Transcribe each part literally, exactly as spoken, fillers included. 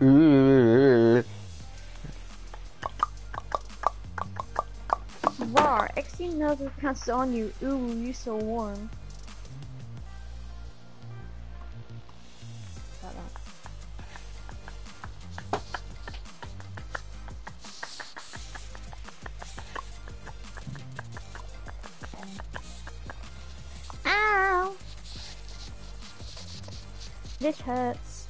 Rar, X you know the pants on you. Ooh, you so warm. Like that. Ow! This hurts.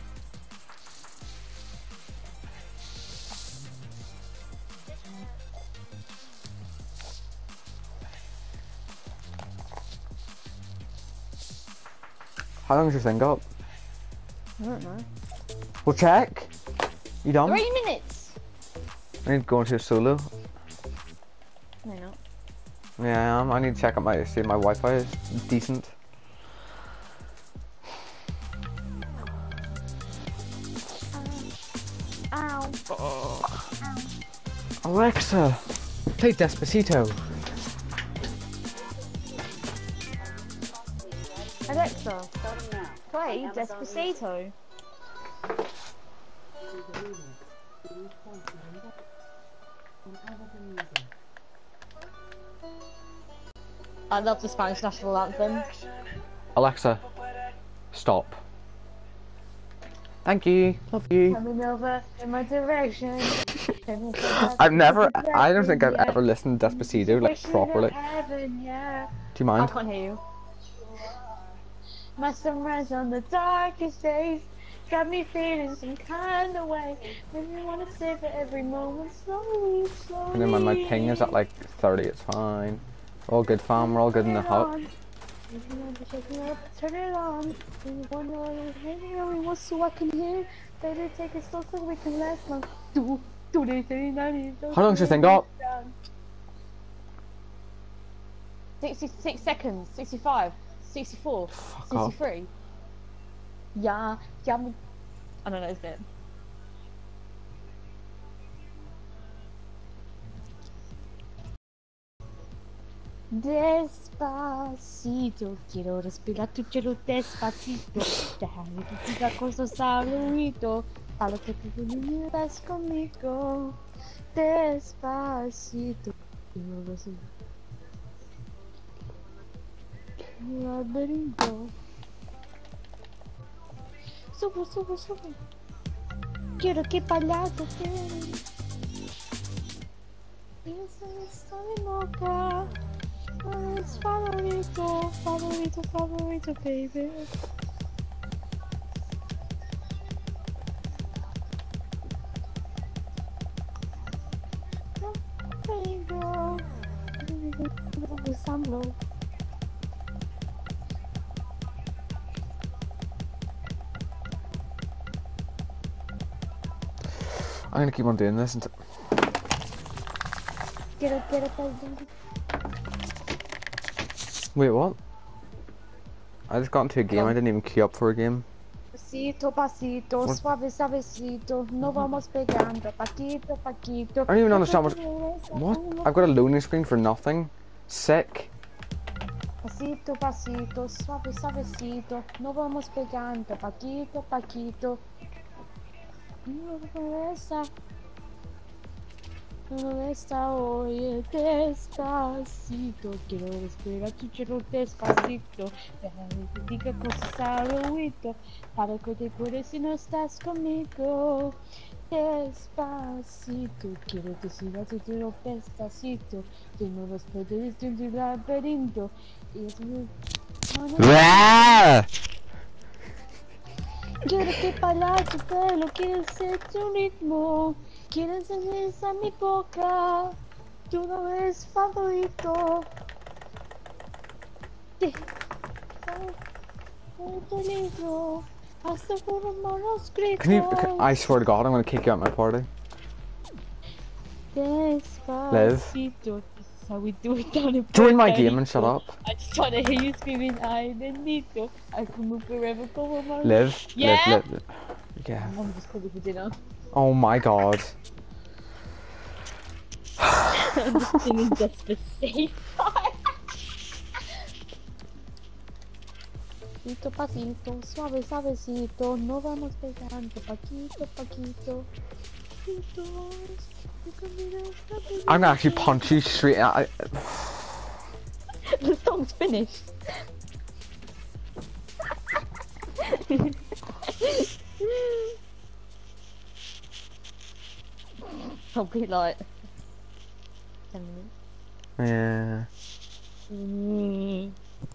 How long is your thing up? I don't know. We'll check. You done? Three minutes! I need to go into a solo. No, not. Yeah, I am. I need to check out my, see if my Wi-Fi is decent. Ow. Oh. Alexa, play Despacito. Alexa, play Despacito. I love the Spanish national anthem. Alexa, stop. Thank you. Love you. Coming over in my direction. I've never, I don't think I've ever listened to Despacito like properly. Heaven, yeah. Do you mind? I can't hear you. My sunrise on the darkest days got me feeling some kind of way. When you wanna savor every moment slowly, slowly. And then when my ping is at like thirty, it's fine. We're all good, fam. We're all good in the hut. Turn it on. You wonder what so I can hear. Baby, take it slow so we can last long. Do do they say ninety? How long's your thing up? Sixty-six seconds. Sixty-five. Sixty-four. Fuck Sixty-three. off. Yeah, yeah. I don't know his bit. Despacito, quiero respirar tu cielo despacito. Déjame que diga cosas al oído, para que te vienes conmigo. Despacito, quiero respirar. Laberinto. Subo, subo, subo. Quiero que para tu piel. Piensa en esta mi boca. Es favorito, favorito, favorito, baby. Hey girl, besando. I'm gonna keep on doing this until... Quiero, quiero, quiero. Wait, what? I just got into a game, I didn't even queue up for a game. Pasito, pasito, What? suave, suavecito, no vamos pegando, paquito, paquito. I don't even understand what... What? I've got a loading screen for nothing. Sick. Pasito, pasito, suave, suavecito, no vamos pegando, paquito, paquito. No regresa, no regresa hoy, despacito, quiero respirar tu cielo despacito, déjame que diga cosas al oído, para que te acuerdes si no estás conmigo. Despacito, quiero que sigas tu cielo despacito, que no los puedes de un laberinto, y es muy... Quiero que para tu pelo, quiero ser tu ritmo, quiero ser a mi boca, tú no eres favorito. Te peligro, hasta por un manuscrito. Can you... Can, I swear to God, I'm gonna kick you out my party. Despacito. How we do it down in Join my game and shut up. I just want to hear you screaming, I bendito. I can move forever como my... Live. Yeah. Live, live, live. Yeah. Mom just called me for dinner. Oh my God. I'm just singing Despacito. Pasito, pasito, suave, suavecito, no vamos pegando, paquito, paquito. I'm gonna actually punch you straight out. The song's finished. I'll be like ten minutes. Yeah. Mm.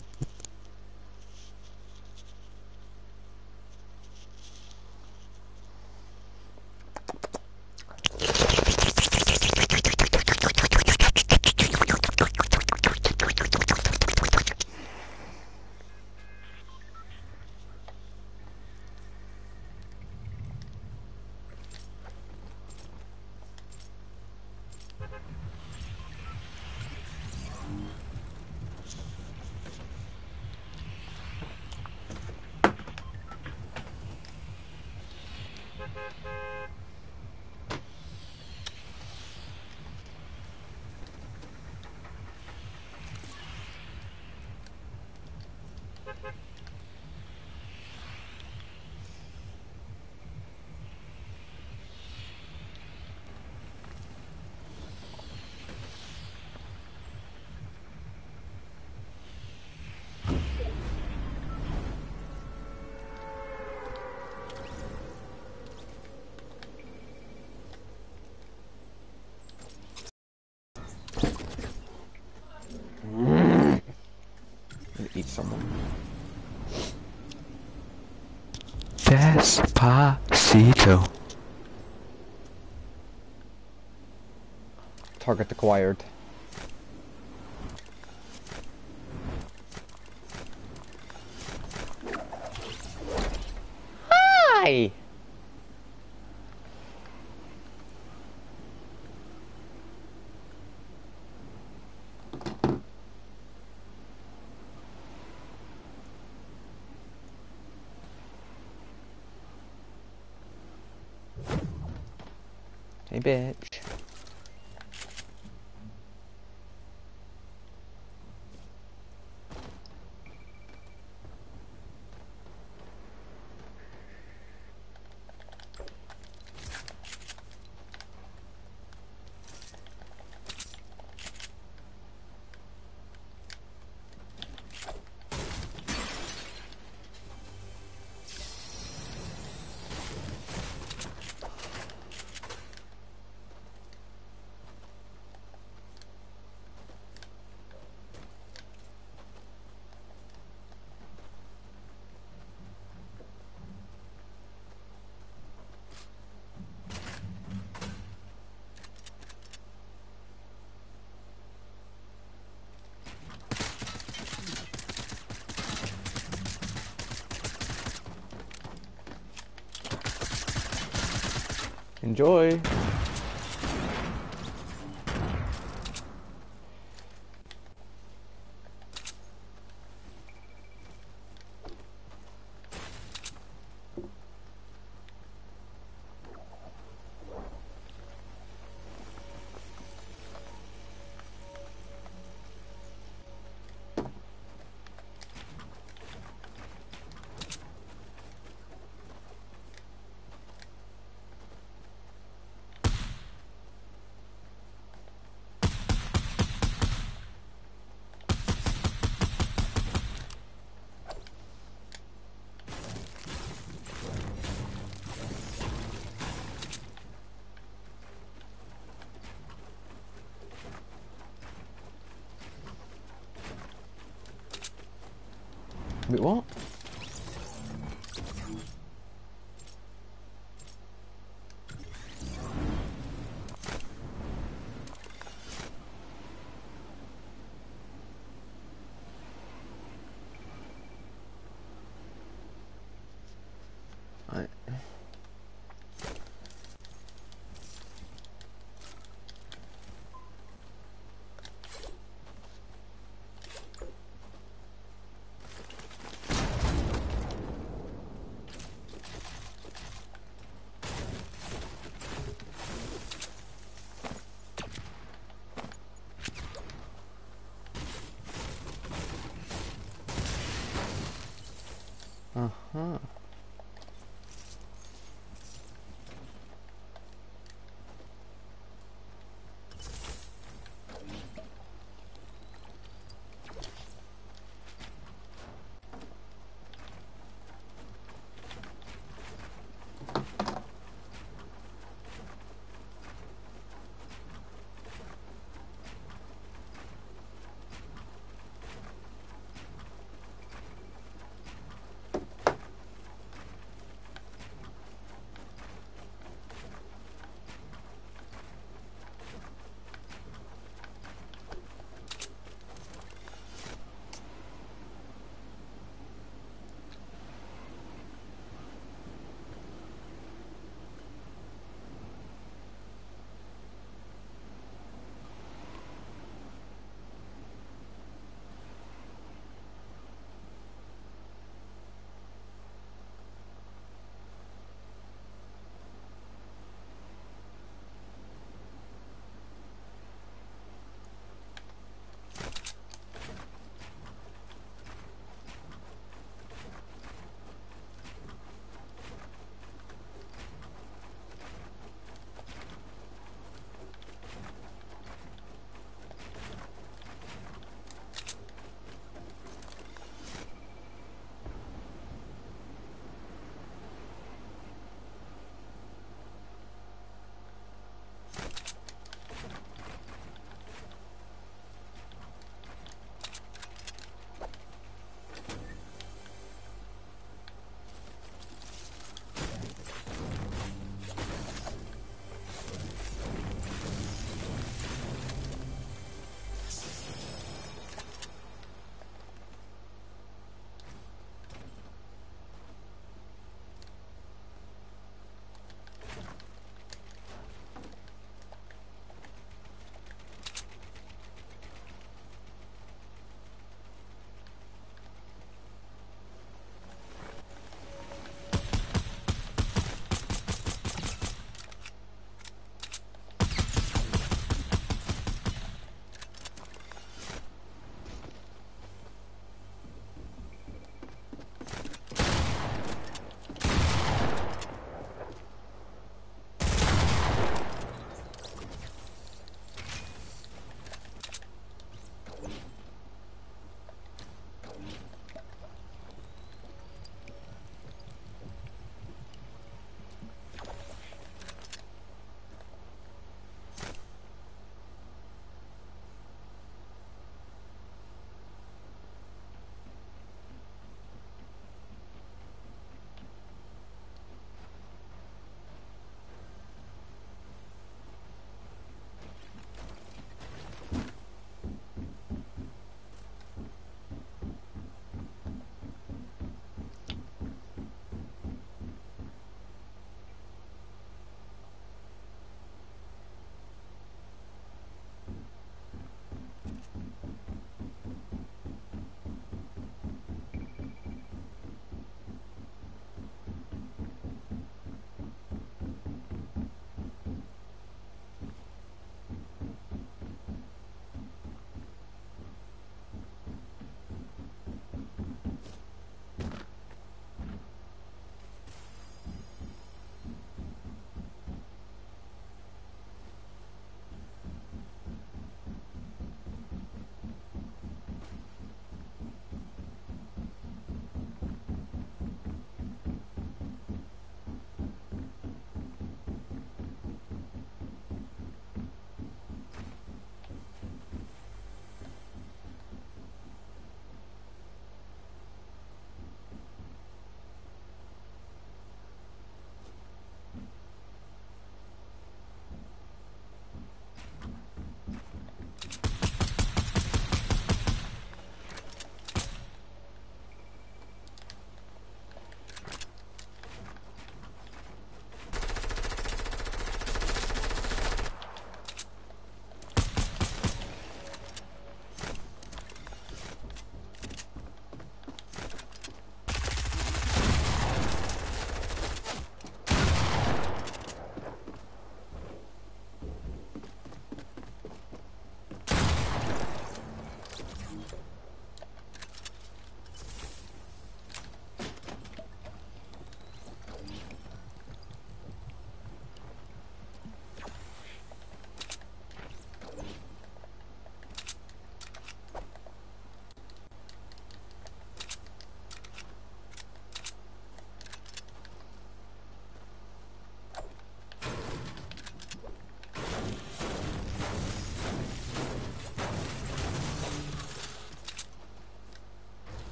Eat someone. Despacito. Target acquired. Hi! Hey, bitch. Enjoy. Wait, what? I... Uh-huh.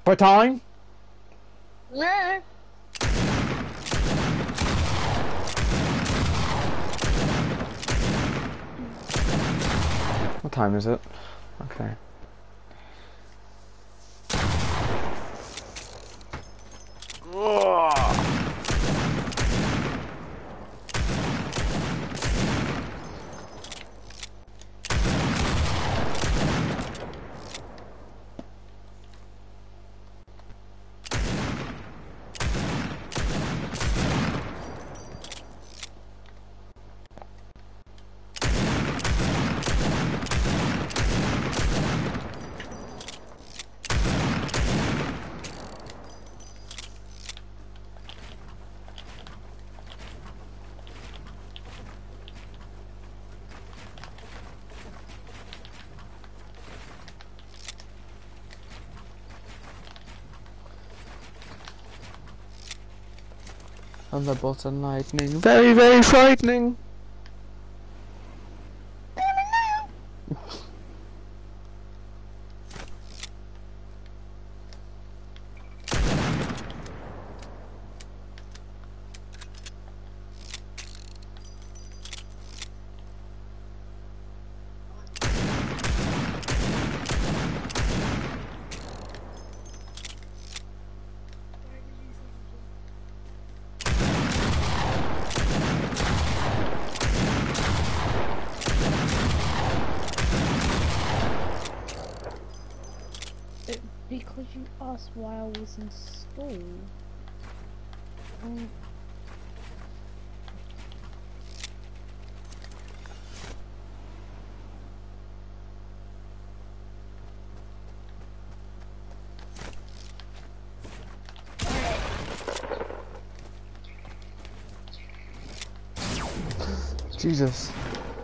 For time? Yeah. What time is it? Okay. Thunderbolts and lightning. Very, very frightening! Because you asked why I was in school. Um, Jesus.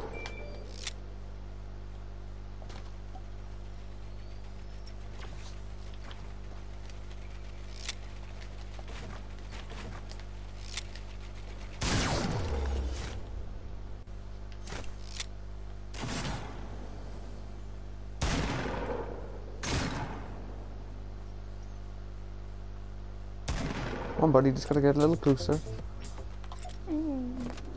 Come on, buddy, just gotta get a little closer. mm.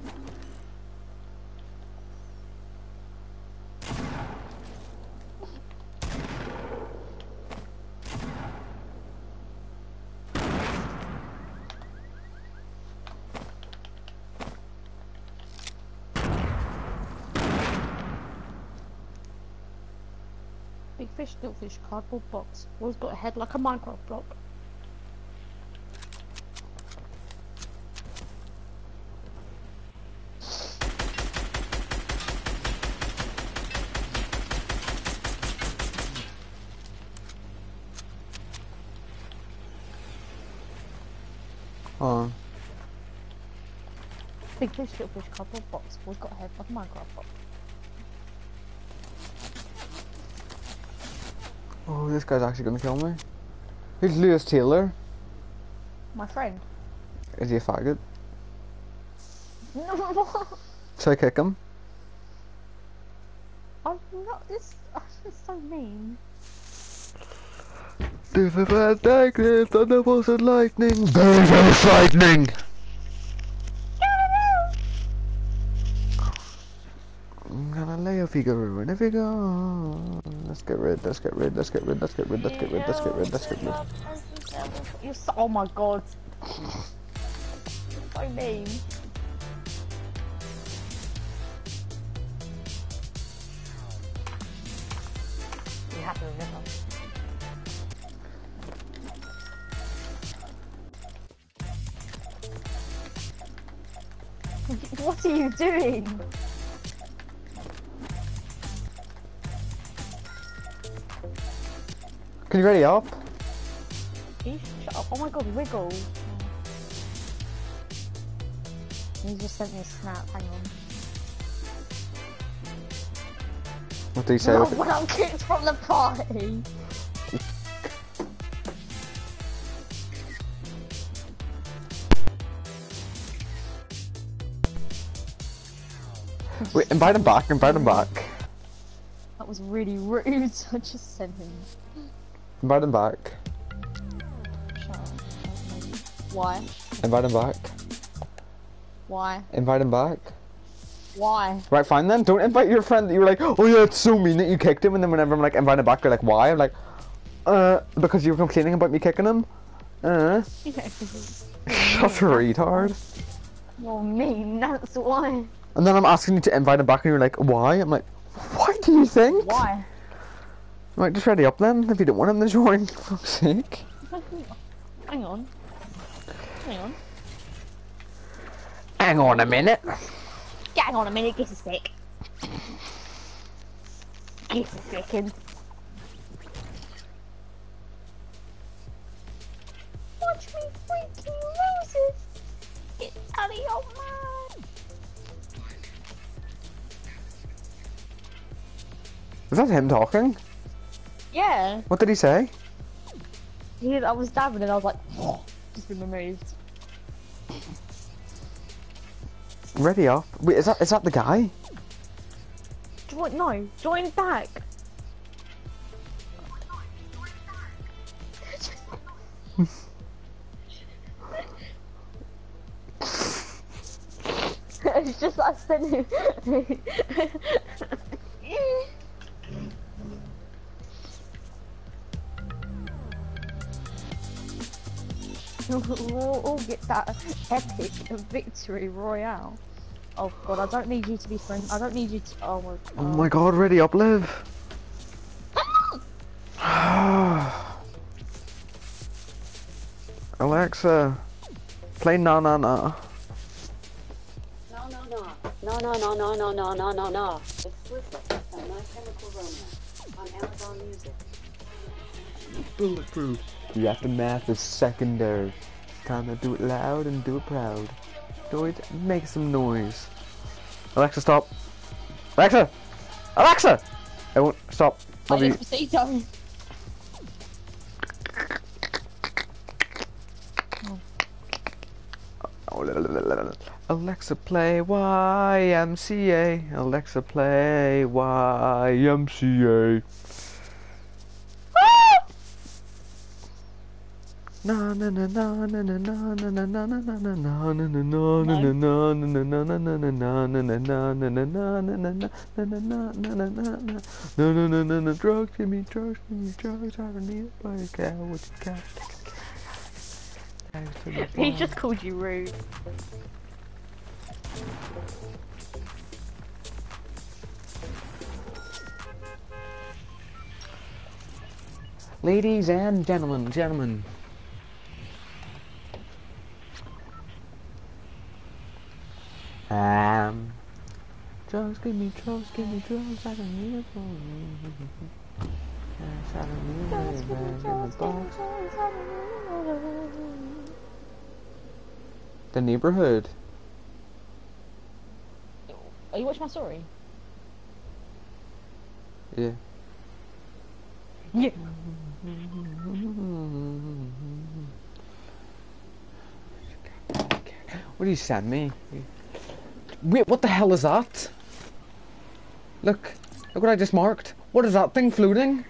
Big fish, little fish, cardboard box. Always got a head like a Minecraft block. Oh. Big fish, little fish, cardboard box. Always got a head like a Minecraft block. Oh, this guy's actually gonna kill me. Who's Lewis Taylor? My friend. Is he a faggot? No, Should I kick him? I'm not. This. This is so mean. There's a bad lightning, thunderbolts and lightning. Very, very frightening. I'm gonna lay a figure in a figure. Let's get rid, let's get rid, let's get rid, let's get rid, let's get rid, let's get rid, let's get rid. You're so. Oh my god. So mean. You happy with this one? What are you doing? Can you ready up? Eesh, shut up. Oh my god, wiggle. He just sent me a snap, hang on. What did he say? No, when I'm kicked from the party! Wait, invite him back, invite him back. That was really rude, I just sent him. Invite him back. Why? Invite him back. Why? Invite him back. Why? Right, fine then. Don't invite your friend that you were like, oh yeah, it's so mean that you kicked him, and then whenever I'm like, invite him back, you're like, why? I'm like, uh, because you were complaining about me kicking him. Uh. Yeah, Shut a retard. You're mean, that's why. And then I'm asking you to invite him back, and you're like, why? I'm like, what do you think? Why? I'm like, just ready up then, if you don't want him to join, for fuck's sake. Hang on. Hang on. Hang on a minute. Hang on a minute, get a sec. Get a second. Watch me freaking lose it. Get out of your mind. Is that him talking? Yeah. What did he say? He, I was dabbing and I was like, just been removed. Ready up. Wait, is that is that the guy? Join, no, join back. It's just I sent him. we'll all get that epic victory royale. Oh god, I don't need you to be friends. I don't need you to. Oh my god. Oh my god, ready up, Liv. Alexa, play na na na. No, no, no. No, no, no, no, no, no, no, no, no. Explicit. A My Chemical Romance on Amazon Music. Bulletproof. The aftermath is secondary. Time to do it loud and do it proud. Do it, make some noise. Alexa, stop. Alexa! Alexa! I won't stop. Love you. Despacito. Alexa, play Y M C A. Alexa, play Y M C A. Na na na na na na na na na na na na na na na na na na drugs, give me drugs, give me drugs, I don't need a body cow, what you got? He just called you rude. Ladies and gentlemen, gentlemen. Um, drugs, give me drugs, give me drugs, I don't need it for you. Yes, I don't need it back in the box. The neighborhood. Are you watching my story? Yeah. Yeah. What do you send me? Wait, what the hell is that? Look, look what I just marked. What is that thing floating?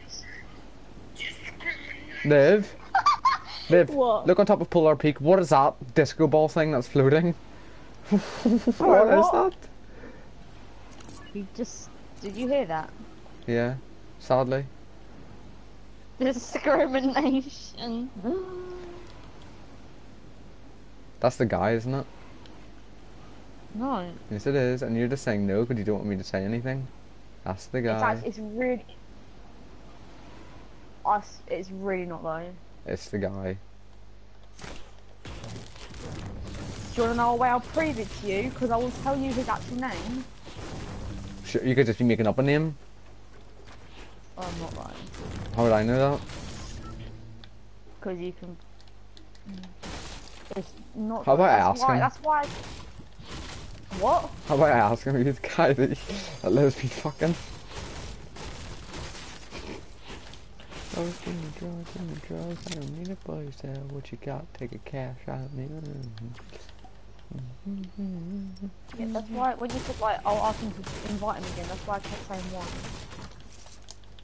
Liv? Liv, What? look on top of Polar Peak. What is that disco ball thing that's floating? What is that? You just... Did you hear that? Yeah, sadly. Discrimination. That's the guy, isn't it? No. Yes, it is. And you're just saying no because you don't want me to say anything. That's the It's, guy. actually, it's really... Us, it's really not though. It's the guy. Do you want to know a way I'll prove it to you? Because I will tell you his actual name. Sure, you could just be making up a name. Oh, I'm not lying. How would I know that? Because you can... It's not... How about I that's ask why, him? That's why... What? How about I ask him who's the guy that, that lives me fucking? Drugs, give me drugs, give me drugs, I don't need a place to have what you got, take a cash out of me. Yeah, that's why when you said like, I'll ask him to invite him again, that's why I kept saying one.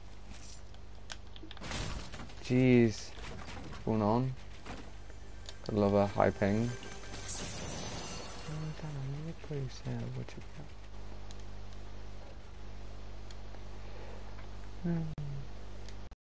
Jeez. What's going on? love a high ping. What you got? Hmm.